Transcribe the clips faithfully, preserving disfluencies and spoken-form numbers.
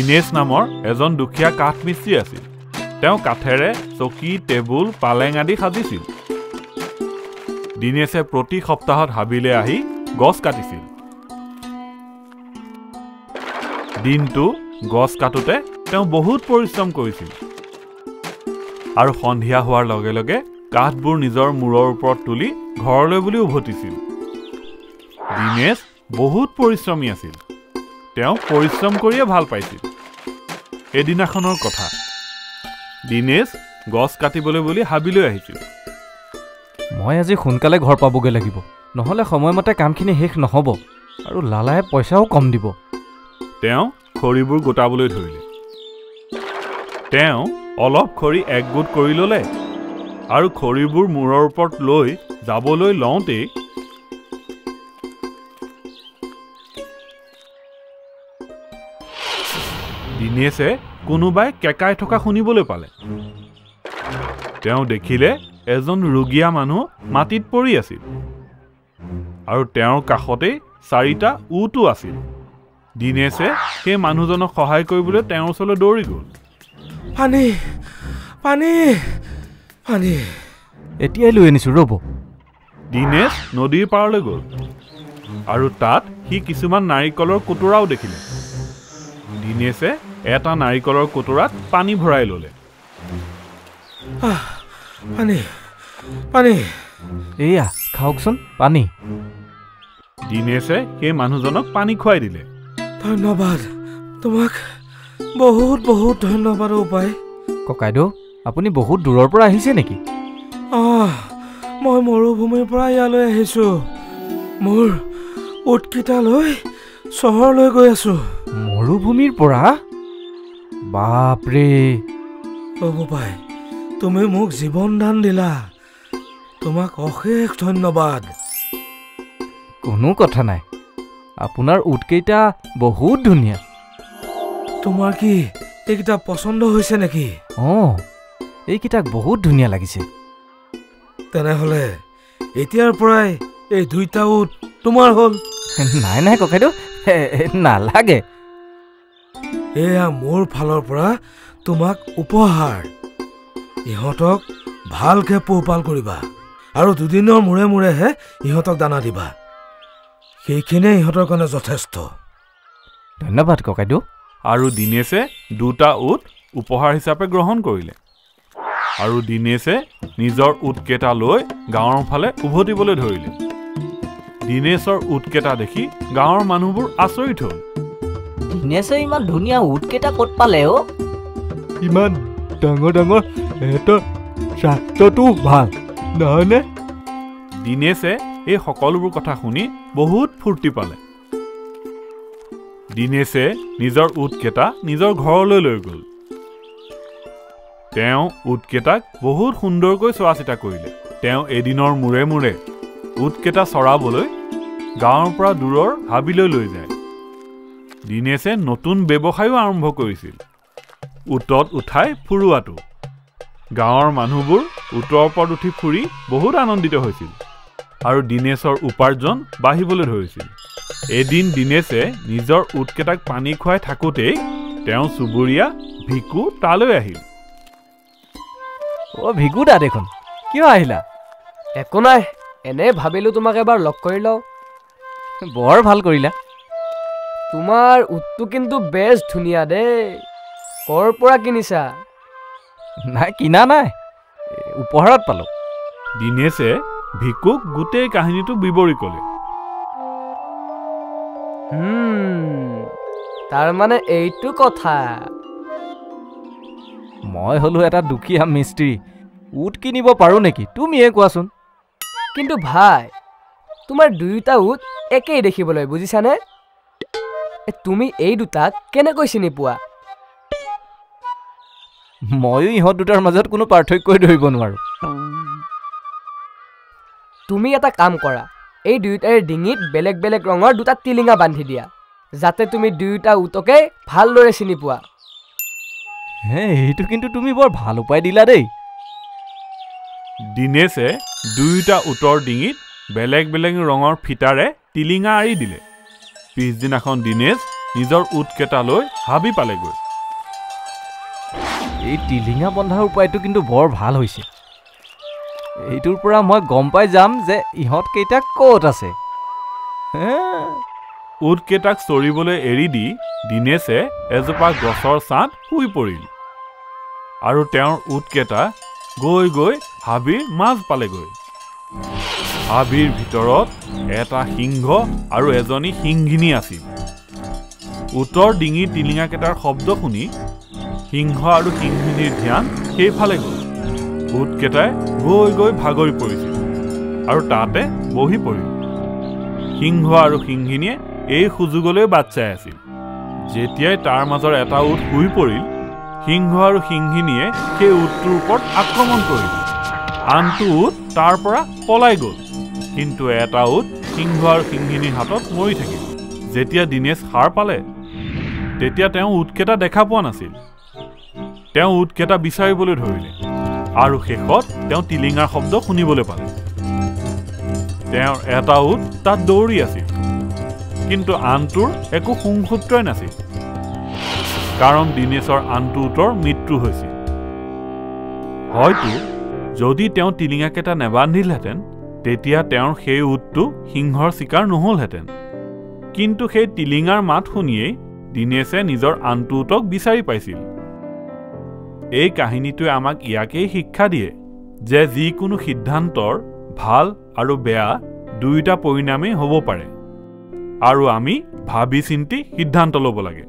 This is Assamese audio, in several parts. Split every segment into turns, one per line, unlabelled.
দীনেশ নামৰ এজন দুখীয়া কাঠ মিস্ত্ৰী আছিল। তেওঁ কাঠেৰে চকী, টেবুল, পালেং আদি সাজিছিল। দীনেশে প্ৰতি সপ্তাহত হাবিলে আহি গছ কাটিছিল। দিনটো গছ কাটোতে তেওঁ বহুত পৰিশ্ৰম কৰিছিল আৰু সন্ধিয়া হোৱাৰ লগে লগে কাঠবোৰ নিজৰ মূৰৰ ওপৰত তুলি ঘৰলৈ বুলি উভতিছিল। দীনেশ বহুত পৰিশ্ৰমী আছিল। তেওঁ পৰিশ্ৰম কৰিয়ে ভাল পাইছিল। এদিনাখনৰ কথা, দীনেশ গছ কাটিবলৈ বুলি হাবিলৈ আহিছিল।
মই আজি সোনকালে ঘৰ পাবগৈ লাগিব, নহ'লে সময়মতে কামখিনি শেষ নহ'ব আৰু লালাই পইচাও কম দিব।
তেওঁ খৰিবোৰ গোটাবলৈ ধৰিলে। তেওঁ অলপ খৰি একগোট কৰি ল'লে আৰু খৰিবোৰ মূৰৰ ওপৰত লৈ যাবলৈ লওঁতেই দীনেশে কোনোবাই কেকাই থকা শুনিবলৈ পালে। তেওঁ দেখিলে এজন ৰোগীয়া মানুহ মাটিত পৰি আছিল আৰু তেওঁৰ কাষতেই চাৰিটা উটো আছিল। দীনেশে সেই মানুহজনক সহায় কৰিবলৈ তেওঁৰ ওচৰলৈ দৌৰি গ'ল।
পানী পানী পানী
এতিয়াই লৈ আনিছোঁ, ৰ'ব।
দীনেশ নদীৰ পাৰলৈ গ'ল আৰু তাত সি কিছুমান নাৰিকলৰ কোটোৰাও দেখিলে। দীনেশে এটা নাৰিকলৰ কোটোৰাত পানী ভৰাই ল'লে।
পানী পানী
এয়া খাওকচোন পানী।
দীনেশে সেই মানুহজনক পানী খুৱাই দিলে।
ধন্যবাদ, তোমাক বহুত বহুত ধন্যবাদ উপায়।
ককাইদেউ, আপুনি বহুত দূৰৰ পৰা আহিছে নেকি?
অঁ, মই মৰুভূমিৰ পৰা ইয়ালৈ আহিছোঁ। মোৰ উটকেইটা লৈ চহৰলৈ গৈ আছোঁ।
মৰুভূমিৰ পৰা? বাপৰে!
অ' বোপাই, তুমি মোক জীৱন দান দিলা। তোমাক অশেষ ধন্যবাদ।
কোনো কথা নাই, আপোনাৰ উটকেইটা বহুত ধুনীয়া।
তোমাৰ কি এইকেইটা পচন্দ হৈছে নেকি?
অঁ, এইকেইটাক বহুত ধুনীয়া লাগিছে।
তেনেহ'লে এতিয়াৰ পৰাই এই দুইটা উট তোমাৰ হ'ল।
নাই নাই ককাইদেউ, নালাগে।
এয়া মোৰ ফালৰ পৰা তোমাক উপহাৰ। ইহঁতক ভালকে পোহপাল কৰিবা আৰু দুদিনৰ মূৰে মূৰেহে ইহঁতক দানা দিবা। সেইখিনিয়ে ইহঁতৰ কাৰণে যথেষ্ট।
ধন্যবাদ ককাইদেউ।
আৰু দীনেশে দুটা উট উপহাৰ হিচাপে গ্ৰহণ কৰিলে আৰু দীনেশে নিজৰ উটকেইটা লৈ গাঁৱৰ ফালে উভতিবলৈ ধৰিলে। দীনেশৰ উটকেইটা দেখি গাঁৱৰ মানুহবোৰ আচৰিত হ'ল।
দীনেশে ইমান ধুনীয়া উটকেইটা ক'ত পালে অ'?
ইমান ডাঙৰ ডাঙৰ সিহঁতৰ স্বাস্থ্যটো ভাল নহয়নে?
দীনেশে এই সকলোবোৰ কথা শুনি বহুত ফূৰ্তি পালে। দীনেশে নিজৰ উটকেইটা নিজৰ ঘৰলৈ লৈ গ'ল। তেওঁ উটকেইটাক বহুত সুন্দৰকৈ চোৱা চিতা কৰিলে। তেওঁ এদিনৰ মূৰে মূৰে উটকেইটা চৰাবলৈ গাঁৱৰ পৰা দূৰৰ হাবিলৈ লৈ যায়। দীনেশে নতুন ব্যৱসায়ো আৰম্ভ কৰিছিল, উটত উঠাই ফুৰোৱাটো। গাঁৱৰ মানুহবোৰ উটৰ ওপৰত উঠি ফুৰি বহুত আনন্দিত হৈছিল আৰু দীনেশৰ উপাৰ্জন বাঢ়িবলৈ ধৰিছিল। এদিন দীনেশে নিজৰ উটকেইটাক পানী খুৱাই থাকোঁতেই তেওঁ চুবুৰীয়া ভিকু তালৈ আহিল।
অ' ভিকু দা দেখোন, কিয় আহিলা?
একো নাই, এনে ভাবিলোঁ তোমাক এবাৰ লগ কৰি লওঁ।
বৰ ভাল কৰিলা।
তোমাৰ উটটো কিন্তু বেছ ধুনীয়া দেই। ক'ৰ পৰা কিনিছা?
নাই, কিনা নাই, উপহাৰত পালোঁ।
দীনেশে ভিকুক গোটেই কাহিনীটো বিৱৰি ক'লে।
তাৰমানে এইটো কথা।
মই হ'লো এটা দুখীয়া মিস্ত্ৰী, উট কিনিব পাৰোঁ নেকি? তুমিয়ে কোৱাচোন।
কিন্তু ভাই, তোমাৰ দুয়োটা উট একেই দেখিবলৈ, বুজিছানে? তুমি এই দুটাক কেনেকৈ চিনি পোৱা?
ময়ো ইহঁত দুটাৰ মাজত কোনো পাৰ্থক্যই ধৰিব নোৱাৰোঁ।
তুমি এটা কাম কৰা, এই দুয়োটাৰে ডিঙিত বেলেগ বেলেগ ৰঙৰ দুটা টিলিঙা বান্ধি দিয়া, যাতে তুমি দুয়োটা উটকে ভালদৰে চিনি পোৱা।
হে, এইটো কিন্তু তুমি বৰ ভাল উপায় দিলা দেই।
দীনেশে দুয়োটা উটৰ ডিঙিত বেলেগ বেলেগ ৰঙৰ ফিটাৰে টিলিঙা আঁৰি দিলে। পিছদিনাখন দীনেশ নিজৰ উটকেইটা লৈ হাবি পালেগৈ।
এই টিলিঙা বন্ধাৰ উপায়টো কিন্তু বৰ ভাল হৈছে। এইটোৰ পৰা মই গম পাই যাম যে ইহঁতকেইটা ক'ত আছে।
উটকেইটাক চৰিবলৈ এৰি দি দিনেশে এজোপা গছৰ ছাঁত শুই পৰিল আৰু তেওঁৰ উটকেইটা গৈ গৈ হাবিৰ মাজ পালেগৈ। হাবিৰ ভিতৰত এটা সিংহ আৰু এজনী সিংহিনী আছিল। উটৰ ডিঙিৰ টিলিঙাকেইটাৰ শব্দ শুনি সিংহ আৰু সিংহিনীৰ ধ্যান সেইফালে গ'ল। উটকেইটাই গৈ গৈ ভাগৰি পৰিছিল আৰু তাতে বহি পৰিল। সিংহ আৰু সিংহিনীয়ে এই সুযোগলৈ বাট চাই আছিল। যেতিয়াই তাৰ মাজৰ এটা উট শুই পৰিল, সিংহ আৰু সিংহিনীয়ে সেই উটটোৰ ওপৰত আক্ৰমণ কৰিল। আনটো উট তাৰ পৰা পলাই গ'ল, কিন্তু এটা উট সিংহ আৰু সিংহিনীৰ হাতত মৰি থাকিল। যেতিয়া দিনেশ সাৰ পালে তেতিয়া তেওঁ উটকেইটা দেখা পোৱা নাছিল। তেওঁ উটকেইটা বিচাৰিবলৈ ধৰিলে আৰু শেষত তেওঁ টিলিঙাৰ শব্দ শুনিবলৈ পালে। তেওঁৰ এটা উট তাত দৌৰি আছিল, কিন্তু আনটোৰ একো সুংসূত্ৰই নাছিল, কাৰণ দিনেশৰ আনটো উটৰ মৃত্যু হৈছিল। হয়তো যদি তেওঁ টিলিঙাকেইটা নেবান্ধিলহেঁতেন তেতিয়া তেওঁৰ সেই উটটো সিংহৰ চিকাৰ নহ'লহেঁতেন। কিন্তু সেই টিলিঙাৰ মাত শুনিয়েই দিনেশে নিজৰ আনটো উটক বিচাৰি পাইছিল। এই কাহিনীটোৱে আমাক ইয়াকেই শিক্ষা দিয়ে যে যিকোনো সিদ্ধান্তৰ ভাল আৰু বেয়া দুয়োটা পৰিণামেই হ'ব পাৰে, আৰু আমি ভাবি চিন্তি সিদ্ধান্ত ল'ব লাগে।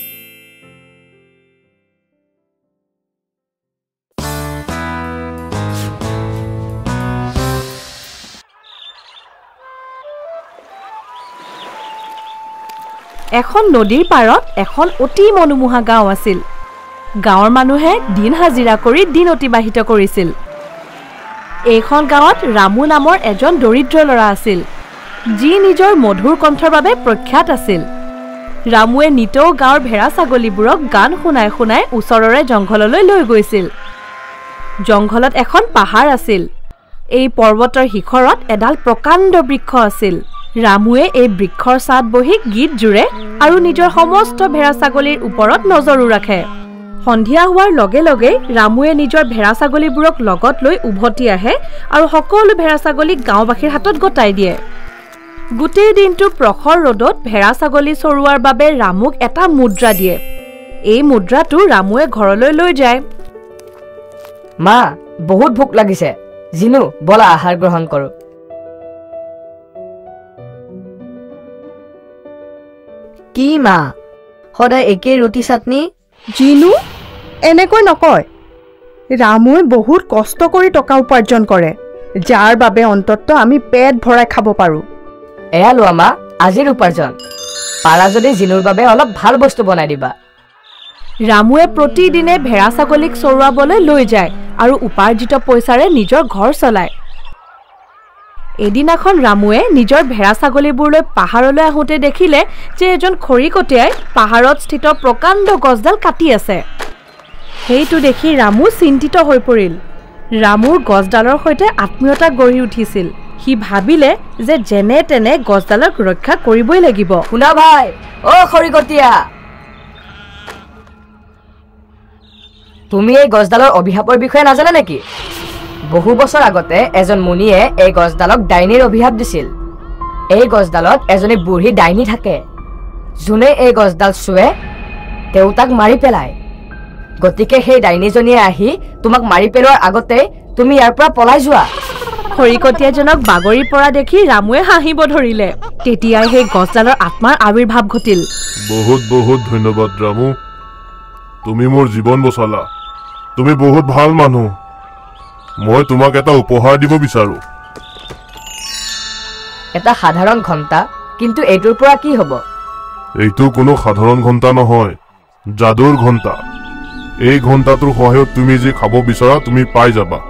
এখন নদীৰ পাৰত এখন অতি মনোমোহা গাঁও আছিল। গাঁৱৰ মানুহে দিন হাজিৰা কৰি দিন অতিবাহিত কৰিছিল। এইখন গাঁৱত ৰামু নামৰ এজন দৰিদ্ৰ ল'ৰা আছিল, যি নিজৰ মধুৰ কণ্ঠৰ বাবে প্ৰখ্যাত আছিল। ৰামুৱে নিতৌ গাঁৱৰ ভেড়া ছাগলীবোৰক গান শুনাই শুনাই ওচৰৰে জংঘললৈ লৈ গৈছিল। জংঘলত এখন পাহাৰ আছিল। এই পৰ্বতৰ শিখৰত এডাল প্ৰকাণ্ড বৃক্ষ আছিল। ৰামুৱে এই বৃক্ষৰ ছাঁত বহি গীত জুৰে আৰু নিজৰ সমস্ত ভেড়া ছাগলীৰ ওপৰত নজৰো ৰাখে। সন্ধিয়া হোৱাৰ লগে লগে ৰামুৱে নিজৰ ভেড়া ছাগলীবোৰক লগত লৈ উভতি আহে আৰু সকলো ভেড়া ছাগলীক গাঁওবাসীৰ হাতত গতাই দিয়ে। গোটেই দিনটো প্ৰখৰ ৰ'দত ভেড়া ছাগলী চৰোৱাৰ বাবে ৰামুক এটা মুদ্ৰা দিয়ে। এই মুদ্ৰাটো ৰামুৱে ঘৰলৈ লৈ যায়।
মা, বহুত ভোক লাগিছে, জিনু বলা আহাৰ গ্ৰহণ কৰো।
কি মা, সদায় একেই ৰুটি চাটনি?
জিনু, এনেকৈ নকয়। ৰামুৱে বহুত কষ্ট কৰি টকা উপাৰ্জন কৰে, যাৰ বাবে অন্ততঃ আমি পেট ভৰাই খাব পাৰোঁ।
এয়া লোৱা মা, আজিৰ উপাৰ্জন। পাৰা যদি জিনুৰ বাবে অলপ ভাল বস্তু বনাই দিবা।
ৰামুৱে প্ৰতিদিনে ভেড়া ছাগলীক চৰুৱাবলৈ লৈ যায় আৰু উপাৰ্জিত পইচাৰে নিজৰ ঘৰ চলায়। এদিনাখন ৰামুৱে নিজৰ ভেড়া ছাগলীবোৰলৈ পাহাৰলৈ আহোঁতে দেখিলে যে এজন খৰিকটীয়াই পাহাৰত স্থিত প্ৰকাণ্ড গছডাল কাটি আছে। সেইটো দেখি ৰামু চিন্তিত হৈ পৰিল। ৰামুৰ গছডালৰ সৈতে আত্মীয়তা গঢ়ি উঠিছিল। সি ভাবিলে যে যেনে তেনে গছডালক ৰক্ষা কৰিবই লাগিব।
শুনা ভাই, অ খৰিকটীয়া, তুমি এই গছডালৰ অভিশাপৰ বিষয়ে নাজানা নেকি? বহু বছৰ আগতে এজন মুনিয়ে এই গছডালক ডাইনীৰ অভিশাপ দিছিল। এই গছডালত এজনী বুঢ়ী ডাইনী থাকে। যোনে এই গছডাল চুৱে তেওঁ তাক মাৰি পেলায়। গতিকে সেই ডাইনীজনীয়ে আহি তোমাক মাৰি পেলোৱাৰ আগতে তুমি ইয়াৰ পৰা পলাই যোৱা।
খৰিকটীয়াজনক বাগৰি পৰা দেখি ৰামুৱে হাঁহিব ধৰিলে। তেতিয়াই সেই গছডালৰ আত্মাৰ আৱিৰ্ভাৱ ঘটিল।
বহুত বহুত ধন্যবাদ ৰামু, তুমি মোৰ জীৱন বচালা। তুমি বহুত ভাল মানুহ। মই তোমাক এটা উপহাৰ দিব বিচাৰো।
এটা সাধাৰণ ঘণ্টা, কিন্তু এইটোৰ পৰা কি হ'ব?
এইটো কোনো সাধাৰণ ঘণ্টা নহয়, যাদুৰ ঘণ্টা। এই ঘণ্টাটোৰ সহায়ত তুমি যি খাব বিচৰা তুমি পাই যাবা।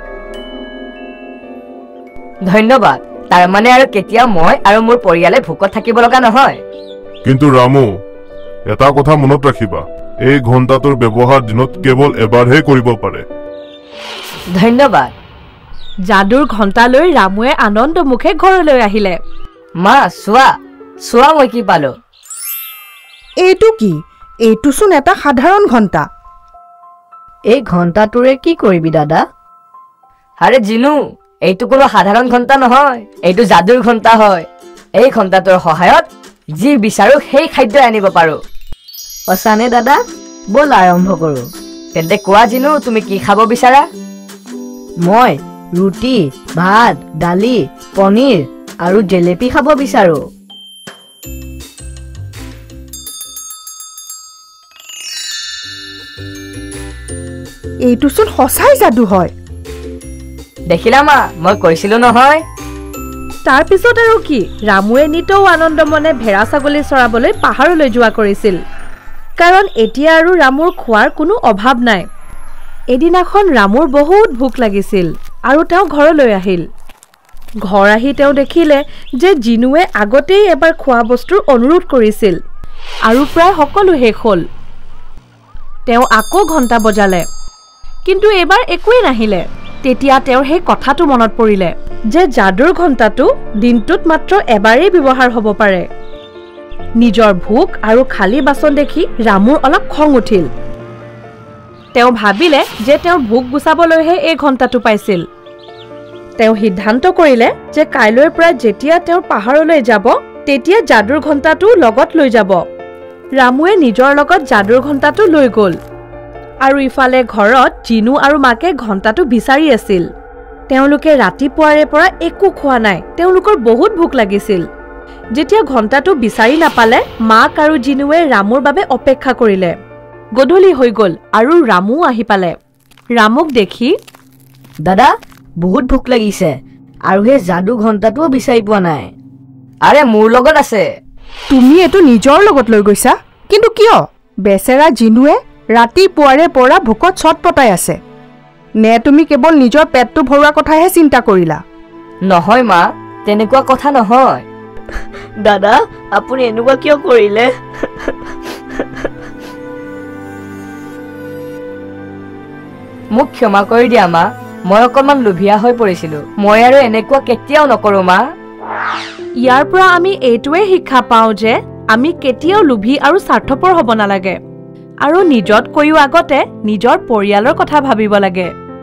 ধন্যবাদ। তাৰ মানে আৰু কেতিয়া মই আৰু মোৰ পৰিয়ালে ভোকত থাকিব লগা নহয়।
কিন্তু ৰামু, এটা কথা মনত ৰাখিবা, এই ঘণ্টাটোৰ ব্যৱহাৰ দিনত কেৱল এবাৰহে কৰিব পাৰে।
ধন্যবাদ।
যাদুৰ ঘণ্টা লৈ ৰামুৱে আনন্দ মুখে ঘৰলৈ আহিলে।
মা চোৱা, চোৱা মই কি পালো।
এইটো কি? এইটোচোন এটা সাধাৰণ ঘণ্টা।
এই ঘণ্টাটোৰে কি কৰিবি দাদা?
আৰে জিনু, এইটো কোনো সাধাৰণ ঘণ্টা নহয়, এইটো যাদুৰ ঘণ্টা হয়। এই ঘণ্টাটোৰ সহায়ত যি বিচাৰো সেই খাদ্য আনিব পাৰো।
সঁচানে দাদা? ব'ল আৰম্ভ কৰোঁ।
তেন্তে কোৱা জিনু, তুমি কি খাব বিচাৰা?
মই ৰুটি, ভাত, দালি, পনীৰ আৰু জেলেপি খাব বিচাৰোঁ।
এইটোচোন সঁচাই যাদু হয়।
দেখিলা মা, মই কৈছিলো নহয়।
তাৰ পিছত আৰু কি, ৰামুৱে নিতৌ আনন্দ মনে ভেড়া ছাগলী চৰাবলৈ পাহাৰলৈ যোৱা কৰিছিল, কাৰণ এতিয়া আৰু ৰামুৰ খোৱাৰ কোনো অভাৱ নাই। এদিনাখন ৰামুৰ বহুত ভোক লাগিছিল আৰু তেওঁ ঘৰলৈ আহিল। ঘৰ আহি তেওঁ দেখিলে যে জিনুৱে আগতেই এবাৰ খোৱা বস্তুৰ অনুৰোধ কৰিছিল আৰু প্ৰায় সকলো শেষ হ'ল। তেওঁ আকৌ ঘণ্টা বজালে, কিন্তু এইবাৰ একোৱেই নাহিলে। তেতিয়া তেওঁৰ সেই কথাটো মনত পৰিলে যে যাদুৰ ঘণ্টাটো দিনটোত মাত্ৰ এবাৰেই ব্যৱহাৰ হ'ব পাৰে। নিজৰ ভোক আৰু খালী বাচন দেখি ৰামুৰ অলপ খং উঠিল। তেওঁ ভাবিলে যে তেওঁৰ ভোক গুচাবলৈহে এই ঘণ্টাটো পাইছিল। তেওঁ সিদ্ধান্ত কৰিলে যে কাইলৈৰ পৰা যেতিয়া তেওঁ পাহাৰলৈ যাব তেতিয়া যাদুৰ ঘণ্টাটো লগত লৈ যাব। ৰামুৱে নিজৰ লগত যাদুৰ ঘণ্টাটো লৈ গ'ল আৰু ইফালে ঘৰত জিনু আৰু মাকে ঘণ্টাটো বিচাৰি আছিল। তেওঁলোকে ৰাতিপুৱাৰে পৰা একো খোৱা নাই, তেওঁলোকৰ বহুত ভোক লাগিছিল। যেতিয়া ঘণ্টাটো বিচাৰি নাপালে, মাক আৰু জিনুৱে ৰামুৰ বাবে অপেক্ষা কৰিলে। গধূলি হৈ গ'ল আৰু ৰামু আহি পালে। ৰামুক দেখি,
দাদা, বহুত ভোক লাগিছে আৰু সেই যাদু ঘণ্টাটোও বিচাৰি পোৱা নাই।
আৰে মোৰ লগত আছে।
তুমি এইটো নিজৰ লগত লৈ গৈছা? কিন্তু কিয়? বেচেৰা জিনুৱে ৰাতিপুৱাৰে পৰা ভোকত ছটপটাই আছে। নে তুমি কেৱল নিজৰ পেটটো ভৰোৱা কথাহে চিন্তা কৰিলা?
নহয় মা, তেনেকুৱা কথা নহয়।
দাদা, আপুনি এনেকুৱা কিয় কৰিলে?
মোক ক্ষমা কৰি দিয়া মা, মই অকণমান লোভীয়া হৈ পৰিছিলো। মই আৰু এনেকুৱা কেতিয়াও নকৰো মা।
ইয়াৰ পৰা আমি এইটোৱে শিক্ষা পাওঁ যে আমি কেতিয়াও লোভী আৰু স্বাৰ্থপৰ হ'ব নালাগে আৰু নিজতকৈও আগতে নিজৰ পৰিয়ালৰ কথা ভাবিব লাগে।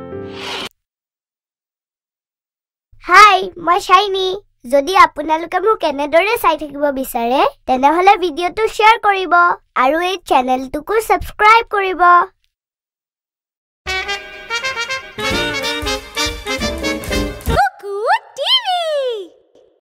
হাই, মই শাইনী। যদি আপোনালোকে মোক এনেদৰে চাই থাকিব বিচাৰে তেনেহলে ভিডিঅ'টো শ্বেয়াৰ কৰিব আৰু এই চেনেলটোকো ছাবস্ক্ৰাইব কৰিব।